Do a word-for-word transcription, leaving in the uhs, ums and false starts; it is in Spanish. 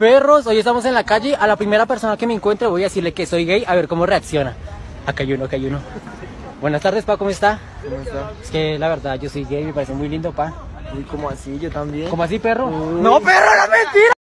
Perros, hoy estamos en la calle. A la primera persona que me encuentre voy a decirle que soy gay, a ver cómo reacciona. Acá hay uno, acá hay uno. Buenas tardes, pa, ¿cómo está? ¿Cómo está? Es que la verdad yo soy gay, me parece muy lindo, pa. Uy, ¿cómo así? Yo también. ¿Cómo así, perro? Uy. ¡No, perro, no, mentira!